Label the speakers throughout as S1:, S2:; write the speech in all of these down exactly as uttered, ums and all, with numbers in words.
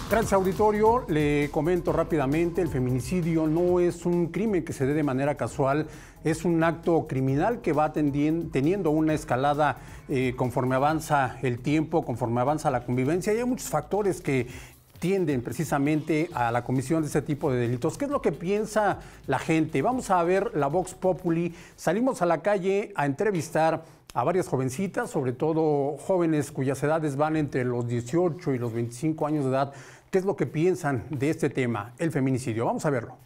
S1: Gracias, auditorio. Le comento rápidamente, el feminicidio no es un crimen que se dé de manera casual, es un acto criminal que va teniendo una escalada eh, conforme avanza el tiempo, conforme avanza la convivencia, y hay muchos factores que tienden precisamente a la comisión de este tipo de delitos. ¿Qué es lo que piensa la gente? Vamos a ver la Vox Populi. Salimos a la calle a entrevistar a varias jovencitas, sobre todo jóvenes cuyas edades van entre los dieciocho y los veinticinco años de edad. ¿Qué es lo que piensan de este tema, el feminicidio? Vamos a verlo.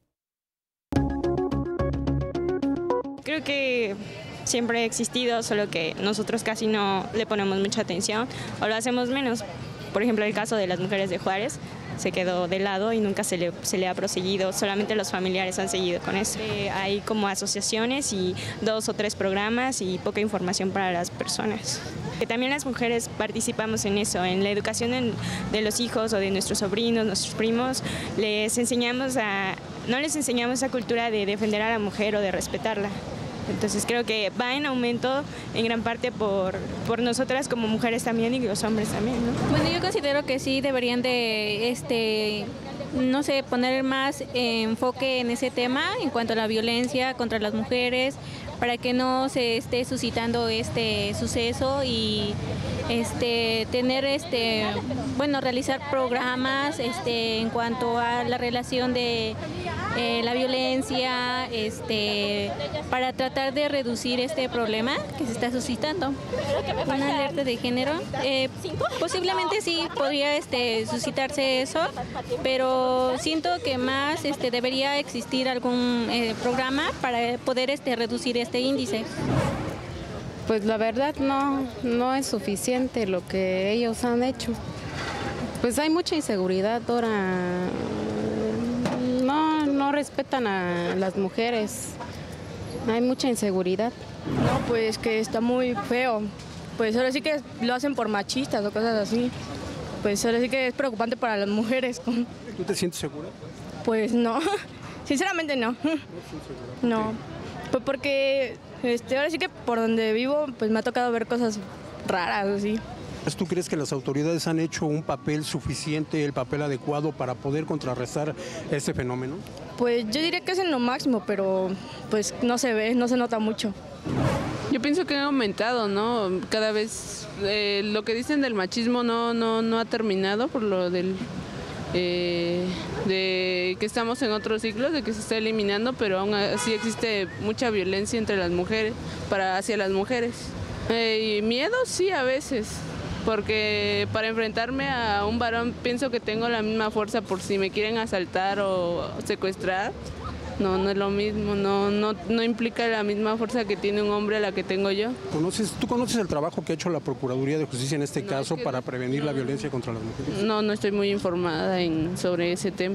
S2: Creo que siempre ha existido, solo que nosotros casi no le ponemos mucha atención o lo hacemos menos. Por ejemplo, el caso de las mujeres de Juárez se quedó de lado y nunca se le, se le ha proseguido, solamente los familiares han seguido con eso. Eh, hay como asociaciones y dos o tres programas y poca información para las personas. Que también las mujeres participamos en eso, en la educación en, de los hijos o de nuestros sobrinos, nuestros primos, les enseñamos a, no les enseñamos esa cultura de defender a la mujer o de respetarla. Entonces creo que va en aumento en gran parte por, por nosotras como mujeres también y los hombres también, ¿no?
S3: Bueno, yo considero que sí deberían de, este, no sé, poner más enfoque en ese tema en cuanto a la violencia contra las mujeres, para que no se esté suscitando este suceso y este tener este bueno realizar programas este en cuanto a la relación de eh, la violencia este para tratar de reducir este problema que se está suscitando. Una alerta de género eh, posiblemente sí podría este suscitarse eso, pero siento que más este debería existir algún eh, programa para poder este reducir este índice.
S4: Pues la verdad no, no es suficiente lo que ellos han hecho. Pues hay mucha inseguridad ahora, no, no respetan a las mujeres, hay mucha inseguridad.
S5: No, pues que está muy feo, pues ahora sí que lo hacen por machistas o cosas así, pues ahora sí que es preocupante para las mujeres.
S1: ¿Tú te sientes segura?
S5: Pues no, sinceramente no, no, pues porque este, ahora sí que por donde vivo pues me ha tocado ver cosas raras así.
S1: ¿Tú crees que las autoridades han hecho un papel suficiente, el papel adecuado para poder contrarrestar este fenómeno?
S5: Pues yo diría que es en lo máximo, pero pues no se ve, no se nota mucho.
S6: Yo pienso que ha aumentado, ¿no? Cada vez eh, lo que dicen del machismo no, no, no ha terminado por lo del eh, de que estamos en otro ciclo, de que se está eliminando, pero aún así existe mucha violencia entre las mujeres, para hacia las mujeres. Eh, y miedo sí a veces, porque para enfrentarme a un varón pienso que tengo la misma fuerza por si me quieren asaltar o secuestrar. No, no es lo mismo, no, no, no implica la misma fuerza que tiene un hombre a la que tengo yo.
S1: ¿Conoces, ¿Tú conoces el trabajo que ha hecho la Procuraduría de Justicia en este no, caso es que para prevenir no, la violencia contra las mujeres?
S6: No, no estoy muy informada en, sobre ese tema.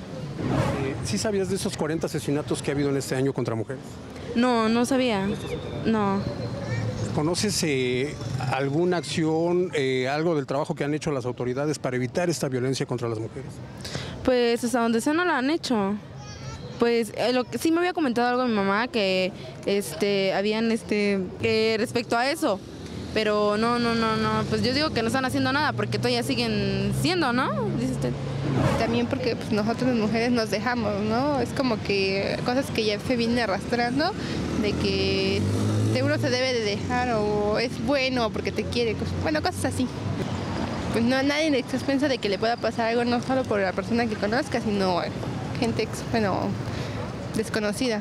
S1: Eh, ¿Sí sabías de esos cuarenta asesinatos que ha habido en este año contra mujeres?
S7: No, no sabía, no.
S1: ¿Conoces eh, alguna acción, eh, algo del trabajo que han hecho las autoridades para evitar esta violencia contra las mujeres?
S7: Pues hasta donde sea no lo han hecho. Pues eh, lo que sí me había comentado algo mi mamá que este habían este eh, respecto a eso, pero no no no no pues yo digo que no están haciendo nada porque todavía siguen siendo, ¿no? Dice usted.
S8: También porque pues, nosotros las mujeres nos dejamos, ¿no? Es como que cosas que ya se viene arrastrando, de que de uno se debe de dejar o es bueno porque te quiere, bueno, cosas así. Pues no a nadie le expensa de que le pueda pasar algo, no solo por la persona que conozca, sino gente, bueno, desconocida.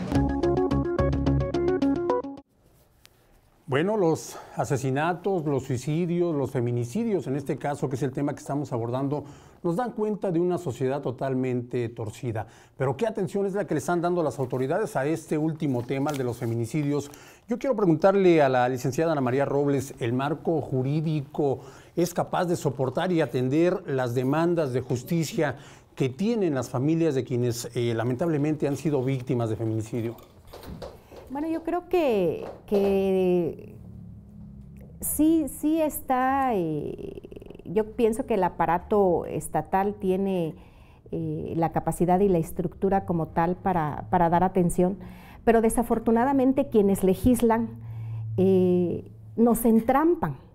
S1: Bueno, los asesinatos, los suicidios, los feminicidios, en este caso, que es el tema que estamos abordando, nos dan cuenta de una sociedad totalmente torcida. Pero ¿qué atención es la que le están dando las autoridades a este último tema, el de los feminicidios? Yo quiero preguntarle a la licenciada Ana María Robles, ¿el marco jurídico es capaz de soportar y atender las demandas de justicia que tienen las familias de quienes eh, lamentablemente han sido víctimas de feminicidio?
S9: Bueno, yo creo que, que sí, sí está, eh, yo pienso que el aparato estatal tiene eh, la capacidad y la estructura como tal para, para dar atención, pero desafortunadamente quienes legislan eh, nos entrampan,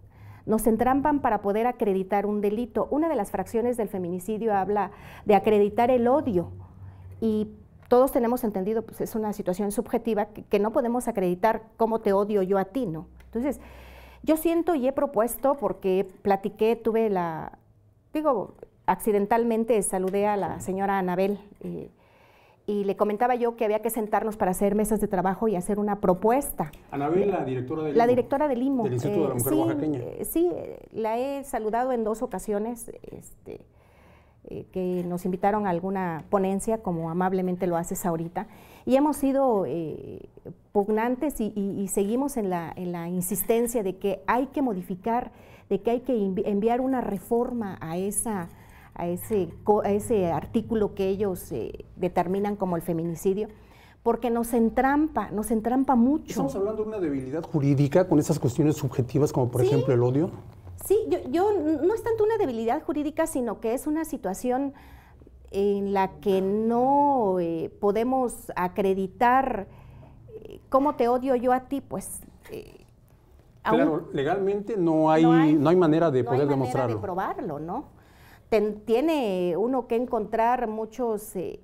S9: nos entrampan para poder acreditar un delito. Una de las fracciones del feminicidio habla de acreditar el odio y todos tenemos entendido, pues es una situación subjetiva que, que no podemos acreditar cómo te odio yo a ti, ¿no? Entonces, yo siento y he propuesto, porque platiqué, tuve la, digo, accidentalmente saludé a la señora Anabel eh, y le comentaba yo que había que sentarnos para hacer mesas de trabajo y hacer una propuesta.
S1: Anabel, la directora del I M O.
S9: La directora del I M O.
S1: Del Instituto eh, de la Mujer
S9: sí,
S1: Oaxaqueña.
S9: Eh, sí, la he saludado en dos ocasiones, este, eh, que nos invitaron a alguna ponencia, como amablemente lo haces ahorita, y hemos sido eh, pugnantes y, y, y seguimos en la, en la insistencia de que hay que modificar, de que hay que enviar una reforma a esa... A ese, a ese artículo que ellos eh, determinan como el feminicidio, porque nos entrampa, nos entrampa mucho.
S1: ¿Estamos hablando de una debilidad jurídica con esas cuestiones subjetivas como por
S9: sí,
S1: ejemplo el odio?
S9: Sí, yo, yo no es tanto una debilidad jurídica, sino que es una situación en la que no eh, podemos acreditar eh, cómo te odio yo a ti, pues... Eh,
S1: claro, aún, legalmente no hay, no hay, no hay manera de
S9: no
S1: poder
S9: hay manera
S1: demostrarlo.
S9: de probarlo, ¿no? Ten, tiene uno que encontrar muchos, eh,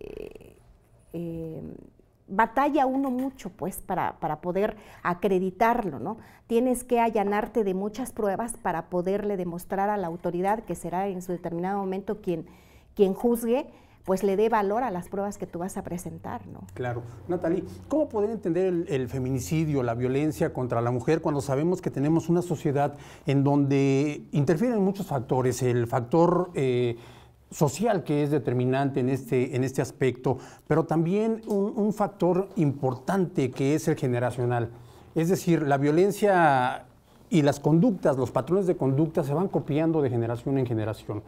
S9: eh, batalla uno mucho pues para, para poder acreditarlo, ¿no? Tienes que allanarte de muchas pruebas para poderle demostrar a la autoridad, que será en su determinado momento quien, quien juzgue, pues le dé valor a las pruebas que tú vas a presentar, ¿no?
S1: Claro. Natalie, ¿cómo poder entender el, el feminicidio, la violencia contra la mujer, cuando sabemos que tenemos una sociedad en donde interfieren muchos factores? El factor eh, social, que es determinante en este, en este aspecto, pero también un, un factor importante que es el generacional. Es decir, la violencia y las conductas, los patrones de conducta se van copiando de generación en generación.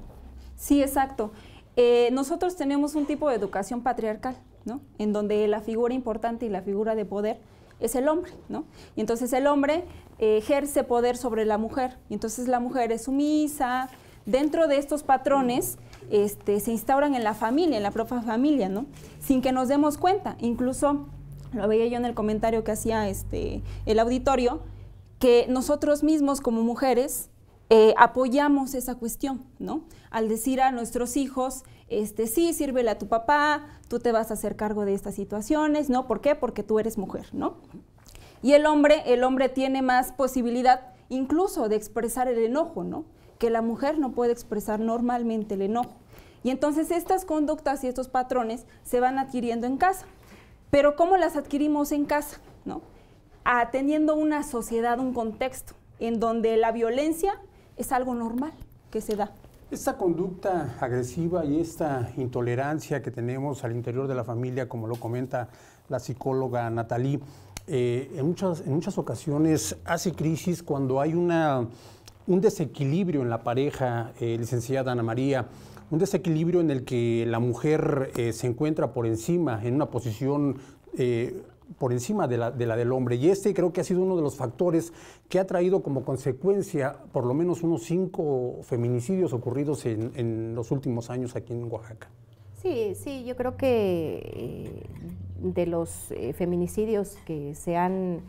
S10: Sí, exacto. Eh, nosotros tenemos un tipo de educación patriarcal, ¿no? En donde la figura importante y la figura de poder es el hombre, ¿no? Y entonces el hombre eh, ejerce poder sobre la mujer, y entonces la mujer es sumisa. Dentro de estos patrones este, se instauran en la familia, en la propia familia, ¿no? Sin que nos demos cuenta. Incluso lo veía yo en el comentario que hacía este, el auditorio, que nosotros mismos como mujeres Eh, apoyamos esa cuestión, ¿no? Al decir a nuestros hijos, este, sí, sírvele a tu papá, tú te vas a hacer cargo de estas situaciones, ¿no? ¿Por qué? Porque tú eres mujer, ¿no? Y el hombre, el hombre tiene más posibilidad incluso de expresar el enojo, ¿no? Que la mujer no puede expresar normalmente el enojo. Y entonces estas conductas y estos patrones se van adquiriendo en casa. Pero ¿cómo las adquirimos en casa, ¿no? Ah, teniendo una sociedad, un contexto en donde la violencia es algo normal que se da.
S1: Esta conducta agresiva y esta intolerancia que tenemos al interior de la familia, como lo comenta la psicóloga Natalie, eh, en, muchas, en muchas ocasiones hace crisis cuando hay una, un desequilibrio en la pareja, eh, licenciada Ana María, un desequilibrio en el que la mujer eh, se encuentra por encima, en una posición eh, por encima de la, de la del hombre, y este creo que ha sido uno de los factores que ha traído como consecuencia por lo menos unos cinco feminicidios ocurridos en, en los últimos años aquí en Oaxaca.
S9: Sí, sí, yo creo que eh, de los eh, feminicidios que se han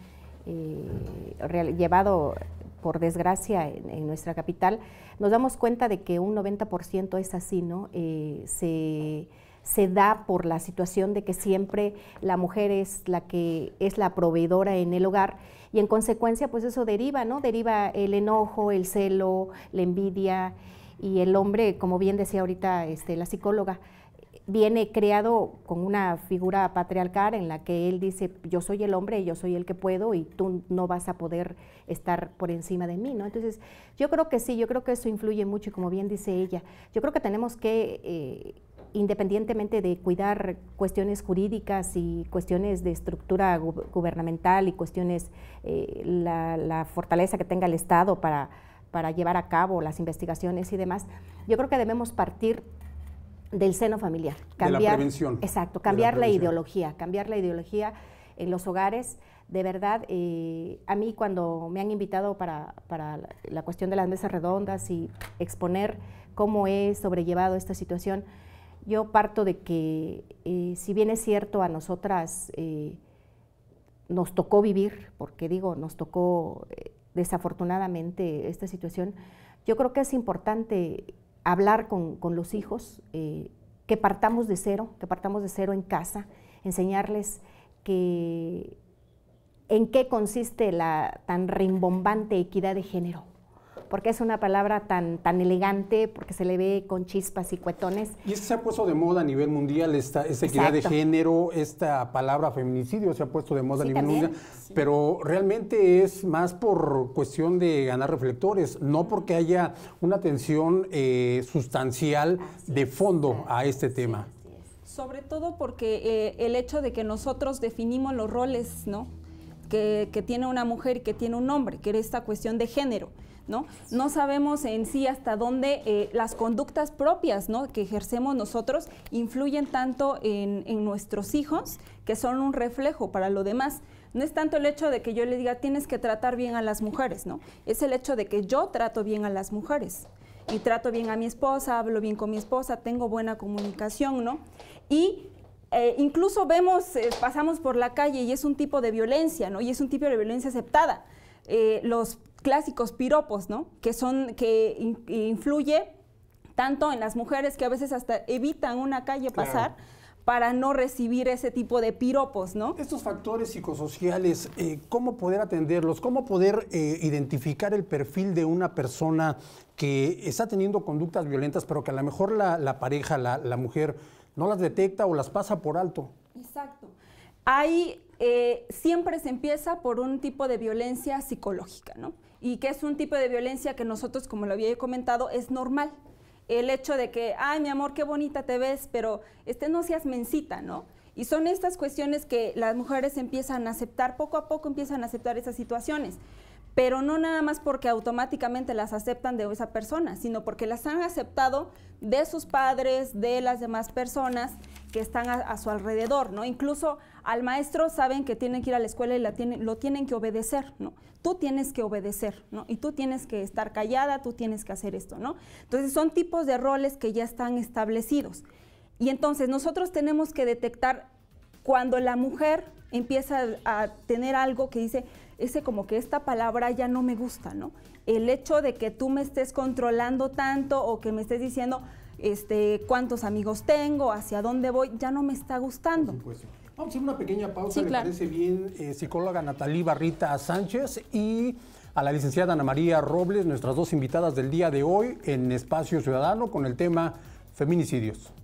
S9: eh, llevado, por desgracia, en, en nuestra capital, nos damos cuenta de que un noventa por ciento es así, ¿no? Eh, se... se da por la situación de que siempre la mujer es la que es la proveedora en el hogar, y en consecuencia pues eso deriva, ¿no? Deriva el enojo, el celo, la envidia, y el hombre, como bien decía ahorita este, la psicóloga, viene creado con una figura patriarcal en la que él dice, yo soy el hombre, yo soy el que puedo y tú no vas a poder estar por encima de mí, ¿no? Entonces yo creo que sí, yo creo que eso influye mucho, y como bien dice ella, yo creo que tenemos que eh, independientemente de cuidar cuestiones jurídicas y cuestiones de estructura gu gubernamental y cuestiones, eh, la, la fortaleza que tenga el Estado para, para llevar a cabo las investigaciones y demás, yo creo que debemos partir del seno familiar. Cambiar,
S1: de la prevención.
S9: Exacto, cambiar la, la ideología, cambiar la ideología en los hogares. De verdad, eh, a mí cuando me han invitado para, para la, la cuestión de las mesas redondas y exponer cómo he sobrellevado esta situación, yo parto de que, eh, si bien es cierto, a nosotras eh, nos tocó vivir, porque digo, nos tocó eh, desafortunadamente esta situación, yo creo que es importante hablar con, con los hijos, eh, que partamos de cero, que partamos de cero en casa, enseñarles que en qué consiste la tan rimbombante equidad de género, porque es una palabra tan, tan elegante, porque se le ve con chispas y cuetones.
S1: Y es que se ha puesto de moda a nivel mundial esta, esta equidad de género, esta palabra feminicidio se ha puesto de moda sí, a nivel también. mundial, sí. Pero realmente es más por cuestión de ganar reflectores, no porque haya una atención eh, sustancial así de fondo es, a este tema.
S10: Es. Sobre todo porque eh, el hecho de que nosotros definimos los roles, ¿no? que, que tiene una mujer y que tiene un hombre, que era esta cuestión de género. ¿No? No sabemos en sí hasta dónde eh, las conductas propias, ¿no? que ejercemos nosotros influyen tanto en, en nuestros hijos, que son un reflejo para lo demás. No es tanto el hecho de que yo le diga tienes que tratar bien a las mujeres, ¿no? Es el hecho de que yo trato bien a las mujeres y trato bien a mi esposa, hablo bien con mi esposa, tengo buena comunicación, ¿no? Y eh, incluso vemos, eh, pasamos por la calle y es un tipo de violencia, ¿no? Y es un tipo de violencia aceptada. Eh, los clásicos piropos, ¿no? Que son, que in, influye tanto en las mujeres que a veces hasta evitan una calle claro. pasar para no recibir ese tipo de piropos, ¿no?
S1: Estos factores psicosociales, eh, ¿cómo poder atenderlos? ¿Cómo poder eh, identificar el perfil de una persona que está teniendo conductas violentas, pero que a lo mejor la, la pareja, la, la mujer, no las detecta o las pasa por alto?
S10: Exacto. Hay, eh, siempre se empieza por un tipo de violencia psicológica, ¿no? Y que es un tipo de violencia que nosotros, como lo había comentado, es normal. El hecho de que, ay, mi amor, qué bonita te ves, pero este, no seas mensita, ¿no? Y son estas cuestiones que las mujeres empiezan a aceptar, poco a poco empiezan a aceptar esas situaciones, pero no nada más porque automáticamente las aceptan de esa persona, sino porque las han aceptado de sus padres, de las demás personas que están a, a su alrededor, ¿no? Incluso al maestro saben que tienen que ir a la escuela y la tienen, lo tienen que obedecer, ¿no? Tú tienes que obedecer, ¿no? Y tú tienes que estar callada, tú tienes que hacer esto, ¿no? Entonces son tipos de roles que ya están establecidos. Y entonces nosotros tenemos que detectar cuando la mujer empieza a tener algo que dice, ese como que esta palabra ya no me gusta, ¿no? El hecho de que tú me estés controlando tanto o que me estés diciendo este, cuántos amigos tengo, hacia dónde voy, ya no me está gustando.
S1: Por supuesto. Vamos a hacer una pequeña pausa,
S10: sí,
S1: me
S10: claro.
S1: parece bien, eh, psicóloga Natalí Barrita Sánchez y a la licenciada Ana María Robles, nuestras dos invitadas del día de hoy en Espacio Ciudadano con el tema feminicidios.